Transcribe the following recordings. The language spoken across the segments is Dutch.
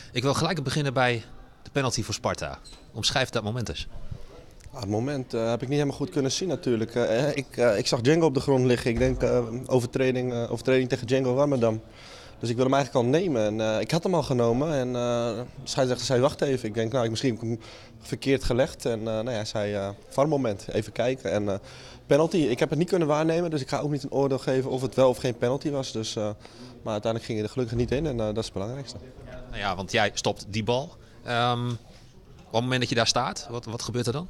Ik wil gelijk beginnen bij de penalty voor Sparta. Omschrijf dat moment eens. Het moment heb ik niet helemaal goed kunnen zien natuurlijk. Ik zag Django op de grond liggen. Ik denk overtreding tegen Django Warmerdam. Dus ik wil hem eigenlijk al nemen. En, ik had hem al genomen en de scheidsrechter zei wacht even. Ik denk misschien heb ik hem verkeerd gelegd. En hij zei VAR-moment, even kijken. En penalty, ik heb het niet kunnen waarnemen. Dus ik ga ook niet een oordeel geven of het wel of geen penalty was. Dus, maar uiteindelijk ging hij er gelukkig niet in en dat is het belangrijkste. Nou ja, want jij stopt die bal. Op het moment dat je daar staat, wat gebeurt er dan?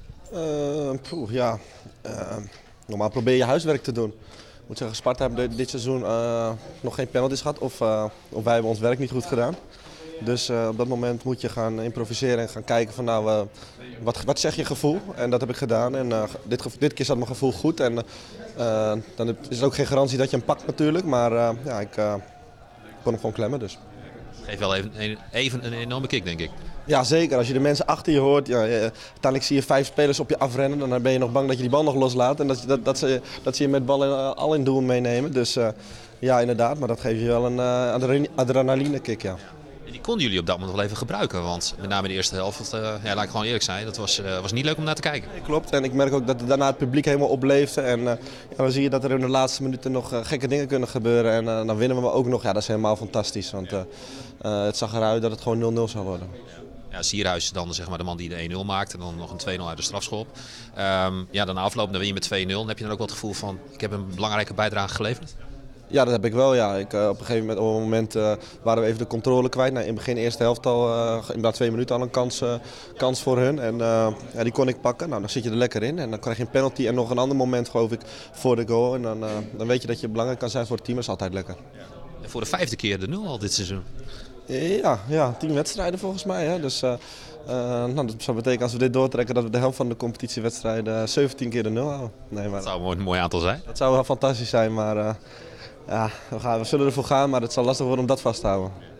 Normaal probeer je huiswerk te doen. Ik moet zeggen, Sparta hebben dit seizoen nog geen penalties gehad of wij hebben ons werk niet goed gedaan. Dus op dat moment moet je gaan improviseren en gaan kijken van wat zegt je gevoel? En dat heb ik gedaan en dit keer zat mijn gevoel goed. En dan is het ook geen garantie dat je hem pakt natuurlijk, maar ik kon hem gewoon klemmen dus. Geeft wel even een enorme kick, denk ik. Ja, zeker. Als je de mensen achter je hoort, uiteindelijk zie je 5 spelers op je afrennen. Dan ben je nog bang dat je die bal nog loslaat en dat ze je met ballen al in doel meenemen. Dus ja, inderdaad. Maar dat geeft je wel een adrenaline kick, ja. En die konden jullie op dat moment wel even gebruiken. Want met name in de eerste helft, laat ik gewoon eerlijk zijn, dat was niet leuk om naar te kijken. Klopt. En ik merk ook dat daarna het publiek helemaal opleefde. En dan zie je dat er in de laatste minuten nog gekke dingen kunnen gebeuren. En dan winnen we ook nog. Ja, dat is helemaal fantastisch. Want het zag eruit dat het gewoon 0-0 zou worden. Ja, Sierhuis is dan zeg maar de man die de 1-0 maakt en dan nog een 2-0 uit de strafschop. Dan afloop, dan win je met 2-0. Dan heb je dan ook wel het gevoel van, ik heb een belangrijke bijdrage geleverd? Ja, dat heb ik wel. Ja. Op een gegeven moment, waren we even de controle kwijt. In het begin eerste helft al, na 2 minuten al een kans voor hun. En die kon ik pakken. Nou, dan zit je er lekker in. En dan krijg je een penalty en nog een ander moment geloof ik voor de goal. En dan weet je dat je belangrijk kan zijn voor het team. Dat is altijd lekker. En voor de 5e keer de 0 al dit seizoen. Ja, 10 wedstrijden volgens mij. Hè. Dus dat zou betekenen als we dit doortrekken dat we de helft van de competitiewedstrijden 17 keer de 0 houden. Nee, maar Dat zou een mooi aantal zijn. dat zou wel fantastisch zijn, maar we zullen ervoor gaan, maar het zal lastig worden om dat vast te houden.